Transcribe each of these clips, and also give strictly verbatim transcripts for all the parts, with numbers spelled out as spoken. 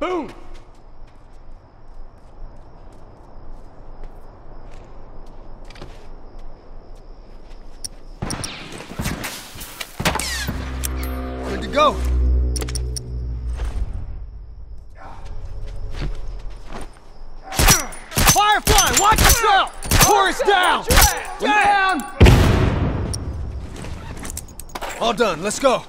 Boom! Good to go. Firefly, watch yourself! Tourist down! Down! All done, let's go.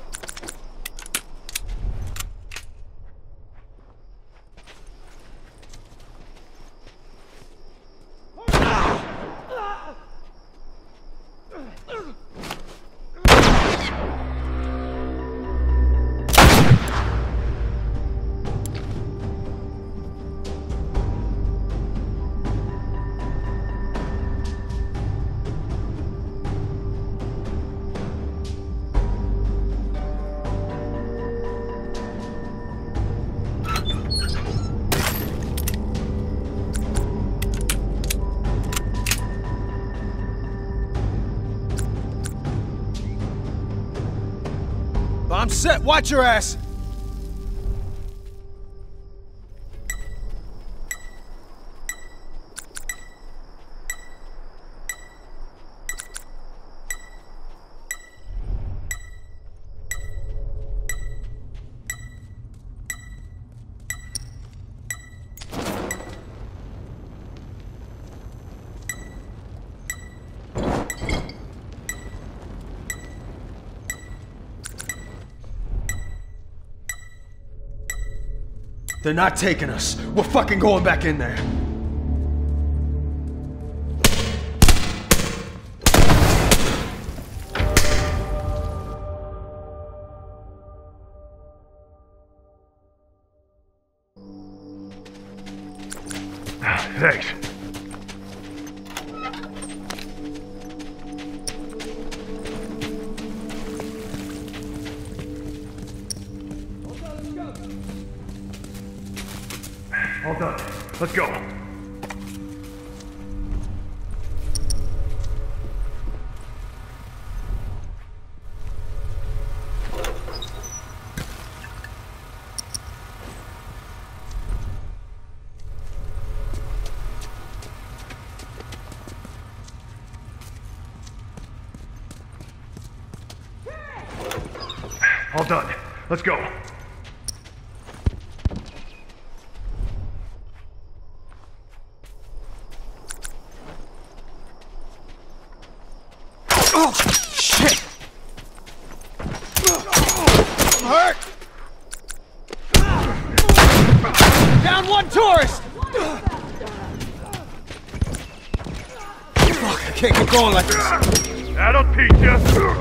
I'm set. Watch your ass. They're not taking us. We're fucking going back in there. Thanks. All done. Let's go. All done. Let's go. Oh, shit! I'm hurt! Down one tourist! Fuck, I can't keep going like this. That'll teach you.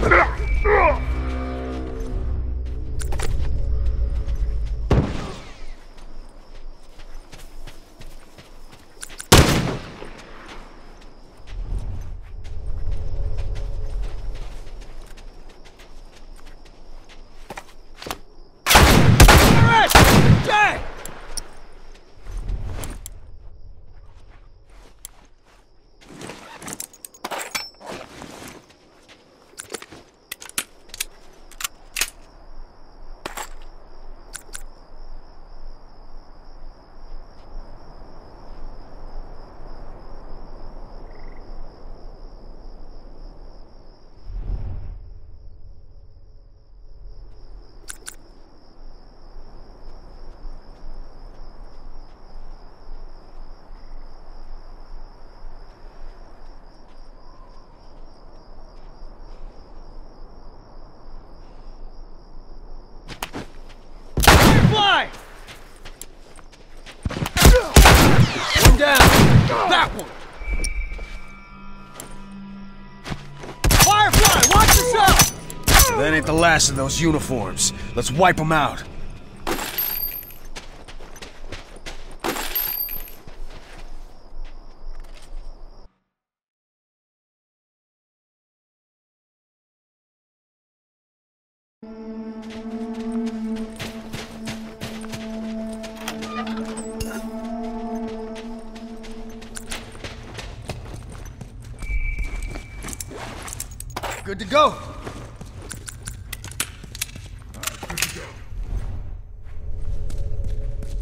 Fly! One down. That one. Firefly, watch yourself! That ain't the last of those uniforms. Let's wipe them out. Good to go. Good to go.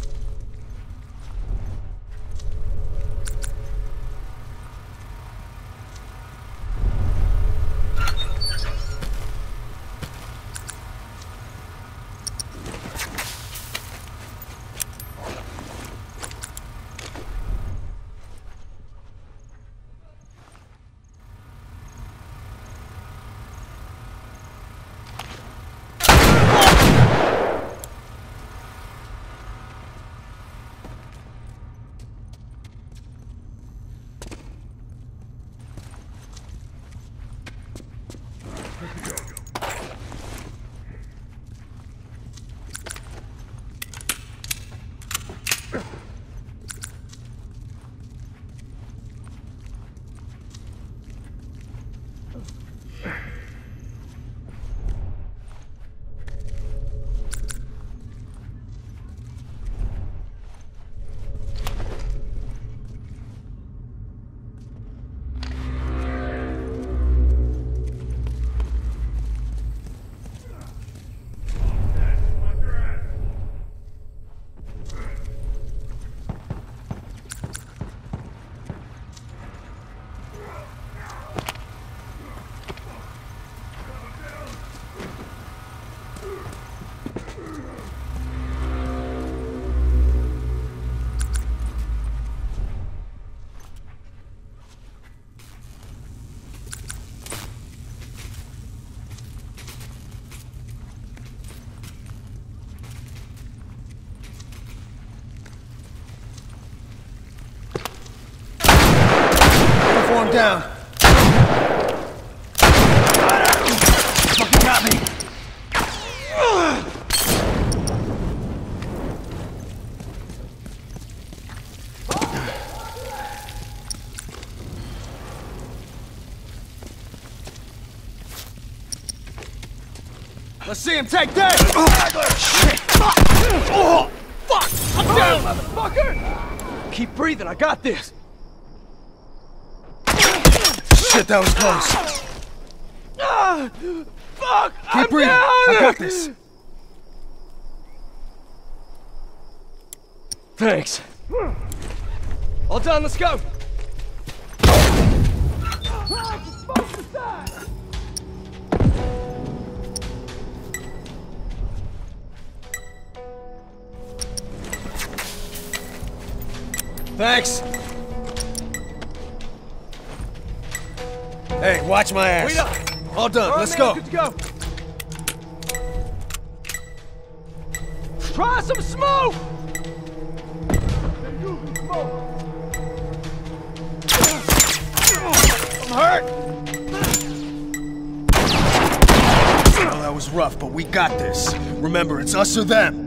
down. Fucking got me. Let's see him take that! Oh, shit! Fuck! Oh, fuck! I'm down, motherfucker! Keep breathing, I got this! Shit, that was close. Ah, fuck! Keep I'm breathing, down. I got this. Thanks. All done, let's go! Thanks. Hey, watch my ass. Wait up. All done. All right, let's man, go. Good to go. Try some smoke. I'm hurt. Well, that was rough, but we got this. Remember, it's us or them.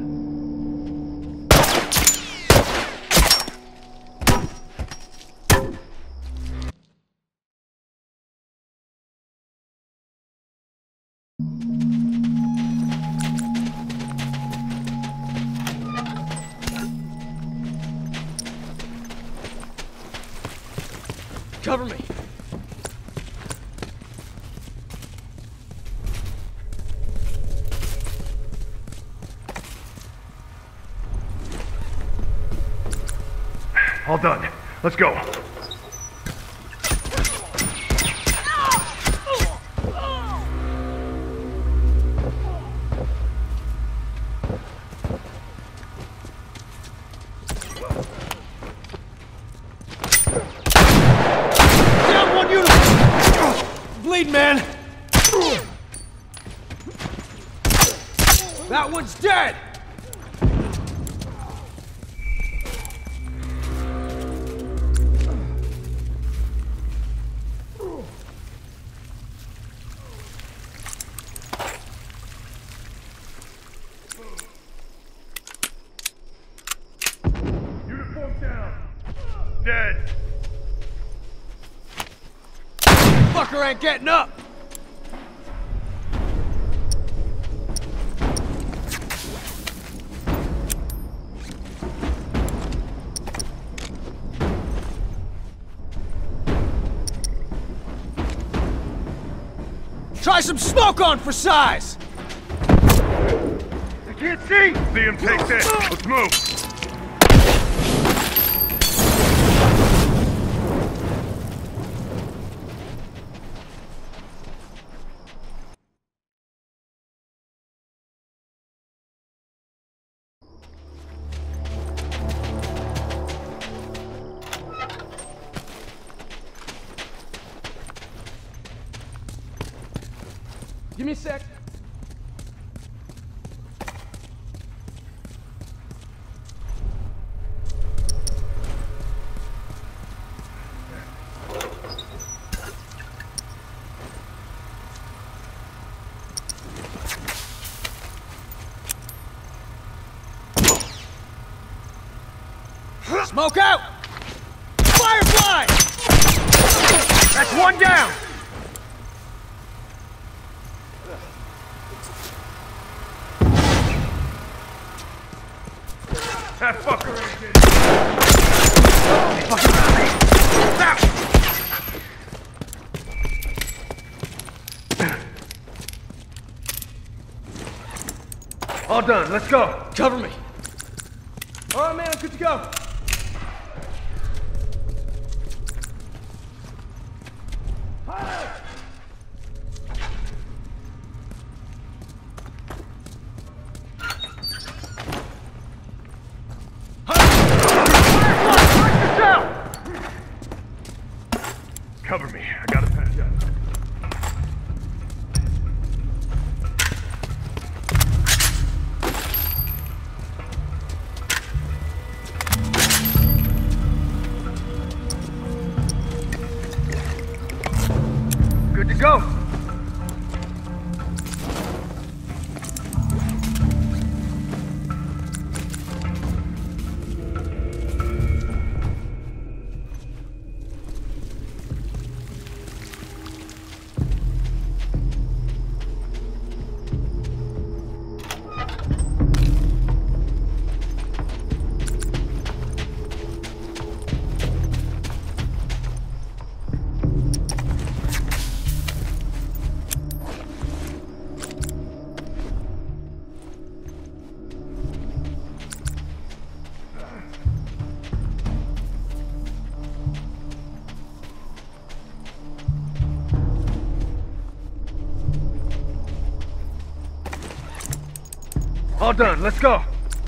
Cover me. All done. Let's go. Bleed, man! That one's dead! Uniform down. Dead. Fucker ain't getting up! Try some smoke on for size! I can't see! See him take this. Let's move! Give me a sec. Smoke out! Firefly! That's one down! That fucker ain't getting... Fucking Stop! All done, let's go. Cover me. All right, man, I'm good to go. Cover me. I gotta patch up. to go. All done, let's go.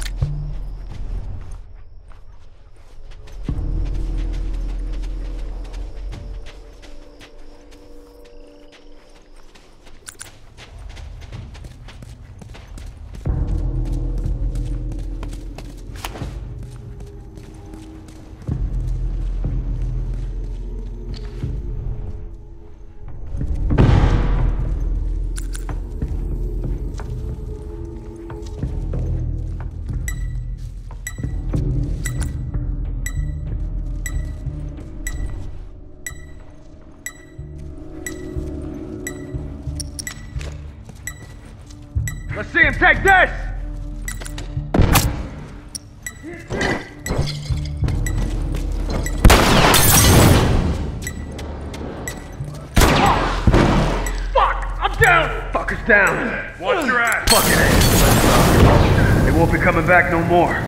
Let's see him take this! Fuck! I'm down! Fucker's down. Watch your ass. Fucking A. They won't be coming back no more.